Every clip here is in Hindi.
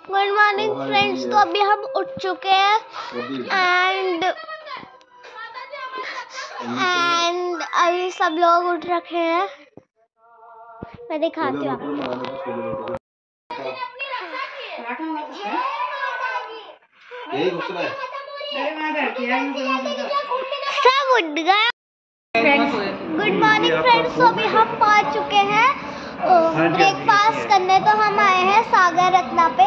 Good morning friends. तो अभी हम उठ चुके हैं एंड अभी सब लोग उठ रखे हैं। मैं दिखाती हूँ आपको। सब उठ गए। Good morning friends. तो अभी हम पहुंच चुके हैं ब्रेकफास्ट करने। तो हम आए हैं सागर रत्ना पे।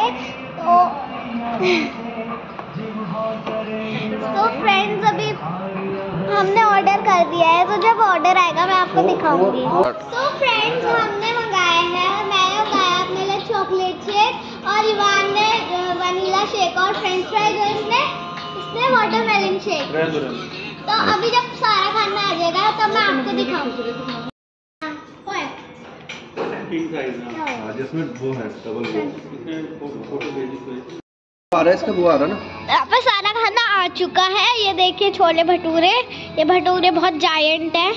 तो फ्रेंड्स अभी हमने ऑर्डर कर दिया है, तो जब ऑर्डर आएगा मैं आपको दिखाऊंगी। तो फ्रेंड्स हमने मंगाए हैं, मैंने मंगाया अपने लिए चॉकलेट शेक और इवान ने वनीला शेक और फ्रेंच फ्राइज और इसने वाटरमेलन शेक। तो अभी जब सारा खाना आ जाएगा तब मैं आपको दिखाऊंगी। जिसमें वो है डबल फोटो आ रहा है इसका, वो आ रहा है ना। यहाँ पे सारा खाना आ चुका है। ये देखिए छोले भटूरे। ये भटूरे बहुत जायंट है।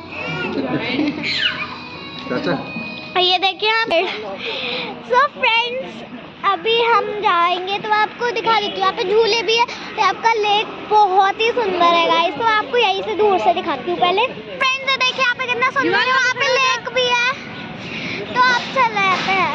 चाचा ये देखिए आप। सो फ्रेंड्स अभी हम जाएंगे तो आपको दिखा देती हूँ। यहाँ पे झूले भी है। तो आपका लेक बहुत ही सुंदर है गाइस। तो आपको यहीं से दूर से दिखाती हूँ पहले। फ्रेंड्स देखिए यहाँ पे कितना सुंदर है। वहाँ पे लेक भी है। तो आप चल रहे हैं।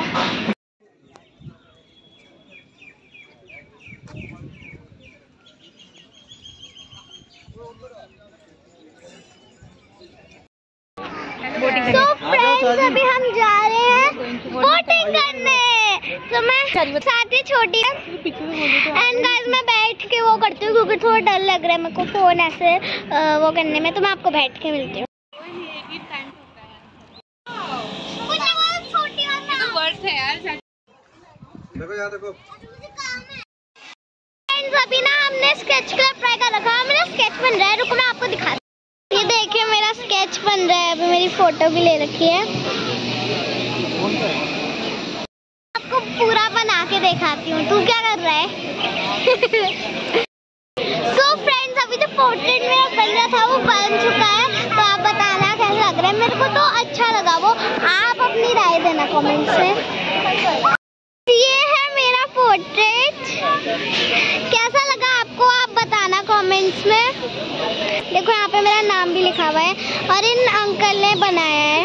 तो फ्रेंड्स अभी हम जा रहे हैं बोटिंग करने। तो मैं साथ ही छोटी है एंड गाइस मैं बैठ के वो करती हूँ क्योंकि थोड़ा डर लग रहा है मेरे को फोन ऐसे वो करने में। तो मैं आपको बैठ के मिलती हूँ। देखो यार देखो। फ्रेंड्स अभी ना हमने स्केच कलर ट्राई कर रखा है। मेरा स्केच बन रहा है। रुको मैं आपको दिखाती हूँ। ये देखिए मेरा स्केच बन रहा है। अभी मेरी फोटो भी ले रखी है। आपको पूरा बना के दिखाती हूँ। तू क्या कर रहा है? सो फ्रेंड्स अभी जो पोर्ट्रेट मेरा बन रहा था वो बन चुका है। तो आप बताना कैसा लग रहा है। मेरे को तो अच्छा लगा वो। आप अपनी राय देना कमेंट से। ये है मेरा पोर्ट्रेट। कैसा लगा आपको आप बताना कमेंट्स में। देखो यहाँ पे मेरा नाम भी लिखा हुआ है और इन अंकल ने बनाया है।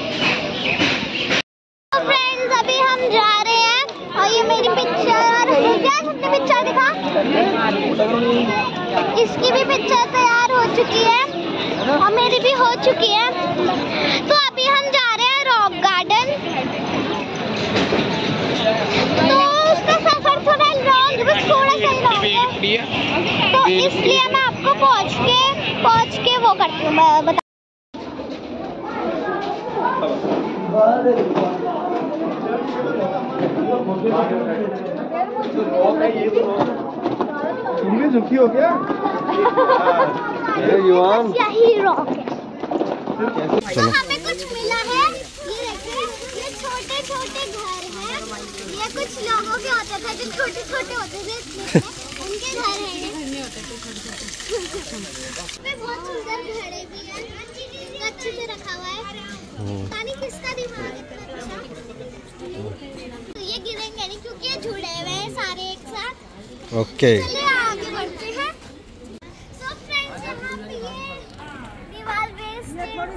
तो फ्रेंड्स अभी हम जा रहे हैं और ये मेरी पिक्चर। क्या सबने पिक्चर दिखा? इसकी भी पिक्चर तैयार हो चुकी है और मेरी भी हो चुकी है। तो अभी हम जा रहे हैं रॉक गार्डन। तो उसका सफर थोड़ा लॉन्ग, बस थोड़ा सा ही लॉन्ग है। तो इसलिए मैं आपको पहुंच के वो करती हूँ। बता झुकी हो गया। यही रॉक है। तो हमें कुछ मिला है। ये देखिए ये छोटे छोटे घर हैं। ये कुछ लोगों के होते थे जो छोटे छोटे होते थे उनके घर हैं। बहुत सुंदर घड़े भी हैं। अच्छे से रखा हुआ है। पानी किसका दिमाग है? तो ये गिरेंगे नहीं क्योंकि ये जुड़े हुए हैं सारे एक साथ। ओके चलिए आगे बढ़ते हैं। सो फ्रेंड्स यहाँ पे ये दीवार वेस्ट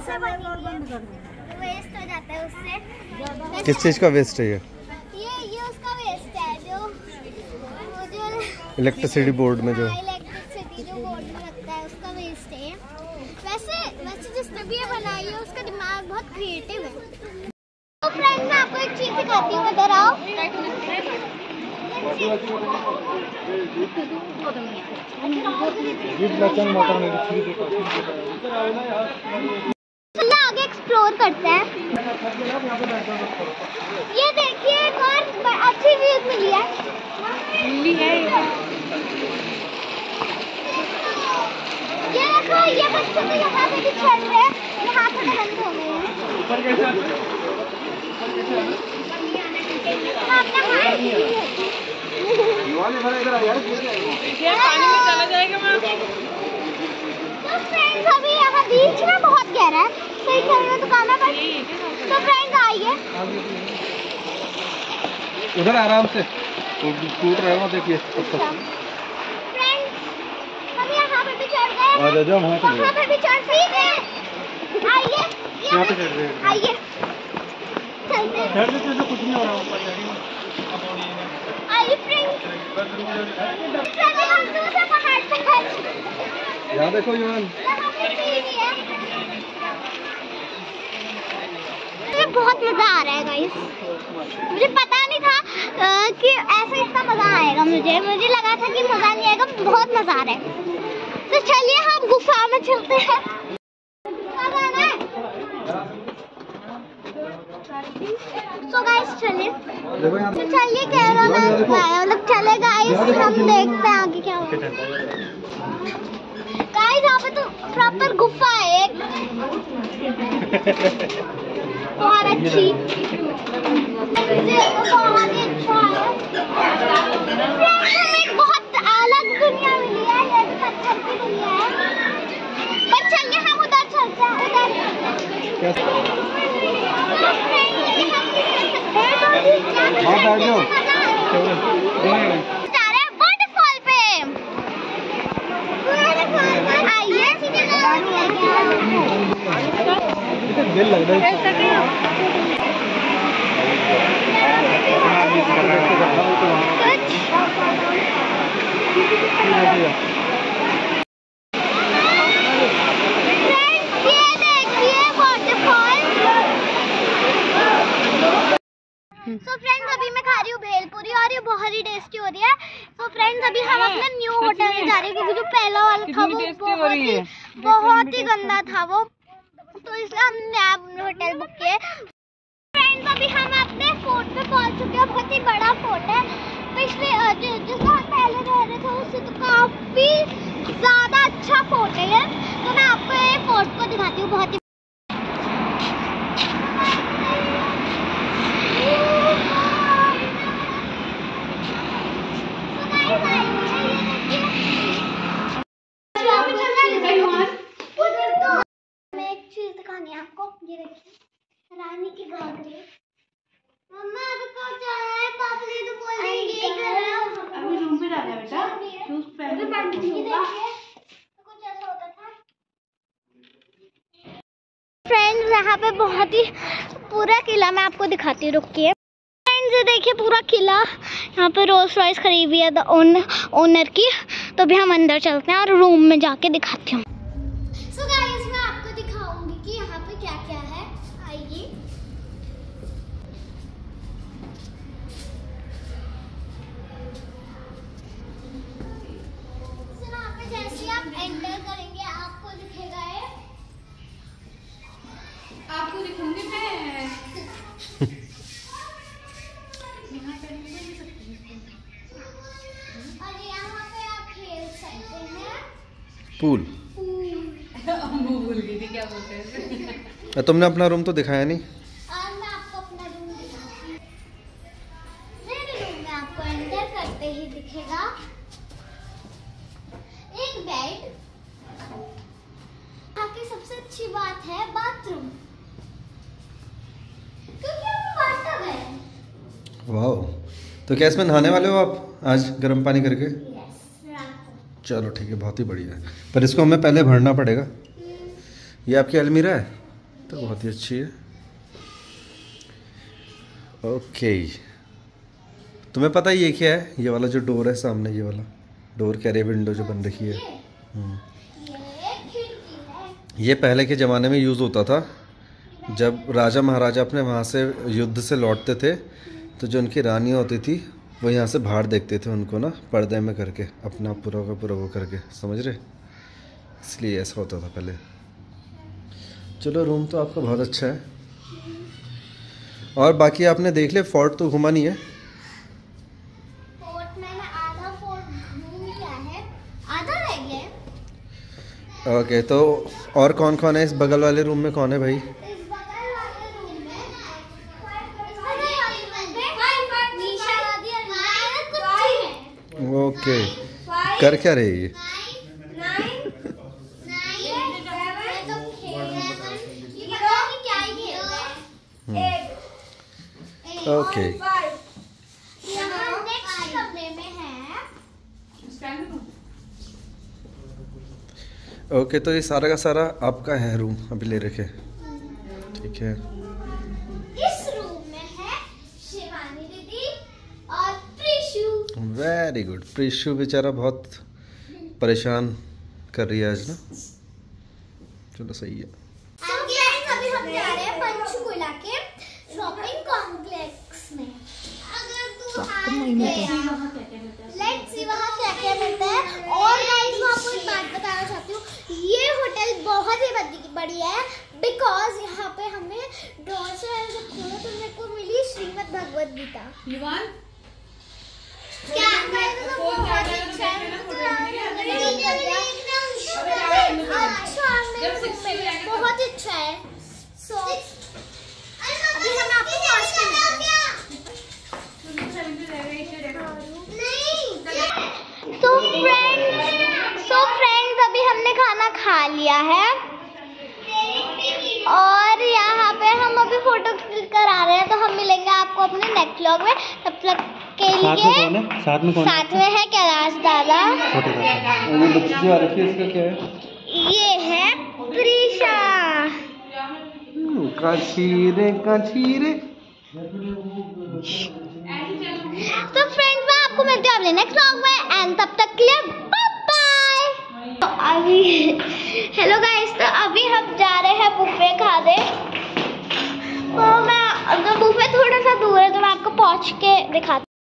हो जाता है उससे। किस चीज का वेस्ट है ये उसका वेस्ट है जो इलेक्ट्रिसिटी बोर्ड में जो इलेक्ट्रिसिटी जो बोर्ड में लगता है उसका वेस्ट है। वैसे जिसने भी ये बनाई है उसका दिमाग बहुत क्रिएटिव है। तो फ्रेंड्स मैं आपको एक चीज दिखाती हूँ। इधर आओ। चलिए आगे एक्सप्लोर करते हैं। ये देखिए एक और अच्छी चीज मिली है। ये देखो ये बच्चे तो यहाँ पे भी चल रहे हैं। यहाँ पे बंद हो गए हैं। पानी में चला जाएगा। तो फ्रेंड्स अभी यहाँ बीच में बहुत गहरा है। सही चलना तो काना पर। तो फ्रेंड्स आइए उधर आराम से। टूट रहा है वहाँ, देखिए। फ्रेंड्स हम यहाँ पे भी चढ़ गए। आ जाओ वहाँ पे। वहाँ पे भी चढ़ गए। आइए यहाँ पे चढ़ गए। आइए चलते हैं। कुछ नहीं हो रहा ऊपर। आइए फ्रेंड्स, चलिए हम दूसरे पहाड़ पे हैं। यहाँ देखो यून। यहाँ पे सीढ़ी है। मुझे बहुत मजा आ रहा है गाइस। मुझे पता नहीं था कि ऐसे इतना मजा आएगा। मुझे लगा था कि मजा नहीं आएगा। बहुत मजा आ रहा है। तो चलिए हम गुफा में चलते हैं। तो गाइस चलिए। तो चलिए कैमरा मतलब चले गाइस, हम देखते हैं आगे क्या होगा। गाइस यहाँ पे तो प्रॉपर गुफा है एक। बहुत अच्छी, बहुत ही अच्छा है। हमें एक बहुत अलग दुनिया मिली है, ये पत्थर की दुनिया है। पर चलिए हम उधर चलते हैं। हाँ बैठ जाओ। वाटरफॉल पे आइए। दिल लग रहा है। तो फ्रेंड्स अभी मैं खा रही हूँ भेलपुरी और ये बहुत ही टेस्टी हो रही है। तो फ्रेंड्स अभी हम अपने न्यू होटल में जा रहे हैं क्योंकि जो पहला वाला था वो बहुत ही गंदा था वो, तो इसलिए हमने नया होटल बुक किया। फ्रेंड्स अभी हम अपने फोर्ट पे पहुंच चुके हैं। बहुत ही बड़ा फोर्ट है। पिछले जिसमें हम पहले रह रहे थे उससे तो काफी ज्यादा अच्छा फोर्ट है ये। तो मैं आपको ये फोर्ट को दिखाती हूँ। बहुत ही आपको ये देखिए, रानी की घाघरे। मम्मा अभी कौन जा रहा है? पापा ने तो बोल दिया ये कर रहा है। अभी रूम में डाला बेटा, शूज पहन के ये देखिए, तो कुछ ऐसा होता था। फ्रेंड्स यहाँ पे बहुत ही पूरा किला मैं आपको दिखाती हूँ, रुकिए। फ्रेंड्स ये देखिए पूरा किला। यहाँ पे रोल्स रॉयस खरीदी हुई है ओनर की। तो अभी हम अंदर चलते हैं और रूम में जाके दिखाती हूँ। सो गाइस मैं आपको दिखाऊंगी कि यहाँ पे क्या क्या है। आइए। सो यहाँ पे जैसे आप एंटर करेंगे आपको दिखेगा ये। आपको दिखाऊंगी मैं। और यहाँ पे आप खेल सकते हैं पूल। वो भूल गई थी क्या बोलते हैं। तुमने अपना रूम तो दिखाया नहीं। और मैं आपको अपना रूम दिखाती हूँ। मेरे रूम में आपको एंटर करते ही दिखेगा एक बेड। यहाँ की सबसे अच्छी बात है बाथरूम, क्योंकि यहाँ बाथटब है। वाह, तो क्या इसमें नहाने वाले हो आप आज गर्म पानी करके? यस, रात को। चलो ठीक है, बहुत ही बढ़िया है। पर इसको हमें पहले भरना पड़ेगा। ये आपकी अलमीरा है तो बहुत ही अच्छी है। ओके, तुम्हें पता है ये क्या है? ये वाला जो डोर है सामने, ये वाला डोर कह रहे विंडो जो बन रखी है। ये खिड़की है। ये पहले के ज़माने में यूज़ होता था। जब राजा महाराजा अपने वहाँ से युद्ध से लौटते थे तो जो उनकी रानी होती थी वो यहाँ से बाहर देखते थे उनको ना, पर्दे में करके अपना पूरा का पूरा वो करके, समझ रहे? इसलिए ऐसा होता था पहले। चलो रूम तो आपका बहुत अच्छा है। और बाकी आपने देख लिया, फोर्ट तो घुमा नहीं है। फोर्ट मैंने आधा फोर्ट घूम लिया है, आधा रह गया है। ओके, तो और कौन कौन है इस बगल वाले रूम में? कौन है भाई? इस बगल वाले रूम में निशा दादी और मैं कुछ है। ओके, कर क्या रही है? ओके, ओके, तो ये सारा का सारा आपका है रूम अभी ले रखे, ठीक है। इस रूम में है शिवानी दीदी और प्रिशु। Very good. प्रिशु बेचारा बहुत परेशान कर रही है आज ना, चलो सही है। अभी हम जा रहे हैं पंचकुला के शॉपिंग कॉम्प्लेक्स में। अगर तू लेट्स सी वहाँ क्या क्या मिलता है। और गाइस मैं आपको एक बात बताना चाहती हूँ, ये होटल बहुत ही बढ़िया है बिकॉज यहाँ पे हमें डोर से जब खोला तो मेरे को मिली श्रीमद् भगवद गीता। क्या बहुत अच्छा है। बहुत अच्छा है। सो अभी हम आपको सो फ्रेंड्स अभी हमने खाना खा लिया है और यहाँ पे हम अभी फोटो क्लिक करा रहे हैं, तो हम मिलेंगे आपको अपने नेक्स्ट व्लॉग में। तब तक के लिए साथ में है कैलाश दादा, इसका क्या है? ये है प्रीशा। काचीरे। तो फ्रेंड्स मैं आपको मिलती हूँ अपने नेक्स्ट व्लॉग में एंड तब तक के लिए बाय बाय। तो अभी हेलो गाइस, तो अभी हम जा रहे हैं बुफे खाने। तो मैं अगर बुफे थोड़ा सा दूर है तो मैं आपको पहुँच के दिखाती हूँ।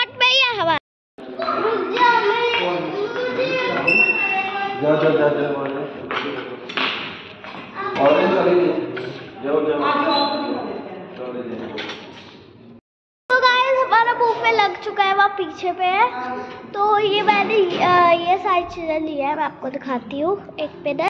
तो गाइस हमारा बुफे लग चुका है, वहाँ पीछे पे है। तो ये मैंने ये सारी चीजें ली है, मैं आपको दिखाती हूँ एक मिनट।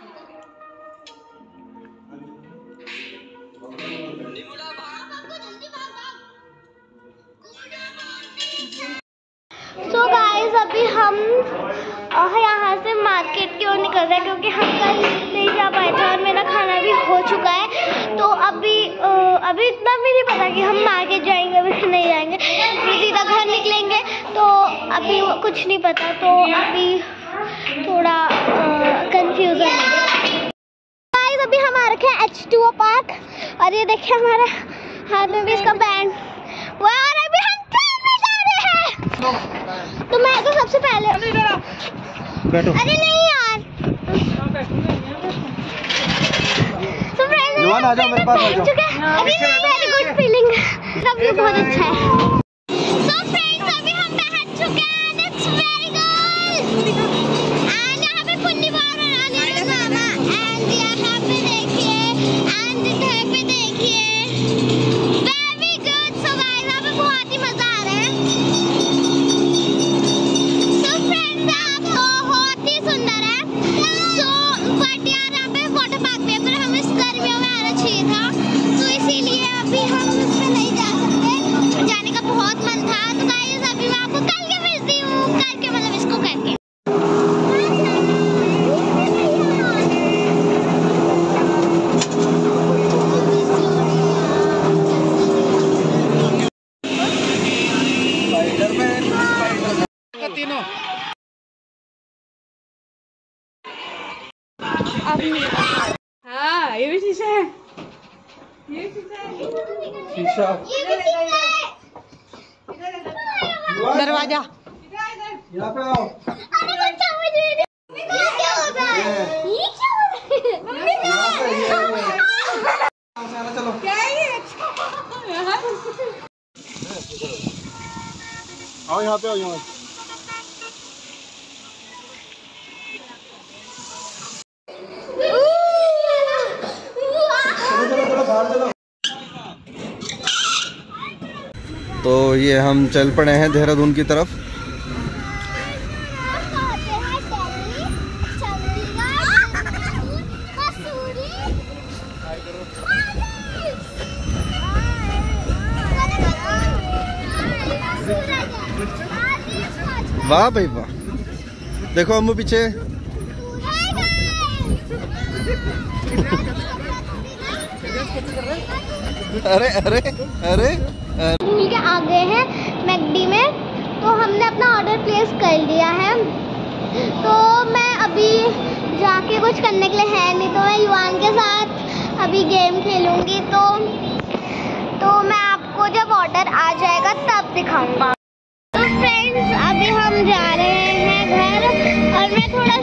तो गाइस अभी हम यहाँ से मार्केट की ओर निकल रहे हैं क्योंकि हम कल नहीं जा पाए थे और मेरा खाना भी हो चुका है। तो अभी इतना भी नहीं पता कि हम मार्केट जाएंगे अभी नहीं जाएंगे, सीधा घर निकलेंगे। तो अभी कुछ नहीं पता, तो अभी थोड़ा कंफ्यूजन है। गाइस अभी हम आ रखे हैं H2O पार्क और ये देखिए हमारे हाथ में भी इसका बैंड वो, और अभी हम ट्रेन में जा रहे हैं। तो मैं तो सबसे पहले बैठो। अरे नहीं यार, तो फ्रेंड्स आ जाओ मेरे पास, आ जाओ। अभी वेरी गुड फीलिंग, सब ये बहुत अच्छा है। तो फ्रेंड्स अभी हम पहुंच चुके हैं and it's very good. And यहाँ पे पुन्नी बार आने मामा एंड यहाँ पे देखिए एंड इधर पे देखिए, वेरी गुड। सो गाइस यहाँ पे बहुत ही मजा आ रहा है। सो फ्रेंड्स बहुत ही सुंदर है। सो बट यार यहाँ पे वाटर पार्क भी है, पर हमें इस गर्मियों में आना चाहिए था, तो इसीलिए अभी हम इसमें नहीं जा सकते। जाने का बहुत मन था। तो गाइस अभी मैं आपको कल के मिलती हूँ, करके मतलब इसको करके। हाँ ये भी शीशा है, ये शीशा है, शीशा, दरवाजा। यहाँ पे आओ। अरे बच्चा मुझे ये क्या हो रहा है? ये क्या हो रहा है? चलो। क्या है ये? आओ यहाँ पे, आओ यहाँ। तो ये हम चल पड़े हैं देहरादून की तरफ। वाह भाई वाह, देखो अम्मू पीछे। अरे अरे अरे स्कूल के आगे हैं मैकडी में, तो हमने अपना ऑर्डर प्लेस परचेज कर लिया है, तो मैं अभी जाके कुछ करने के लिए है नहीं, तो मैं युवान के साथ अभी गेम खेलूँगी। तो मैं आपको जब ऑर्डर आ जाएगा तब दिखाऊंगा। तो फ्रेंड्स अभी हम जा रहे हैं घर, और मैं थोड़ा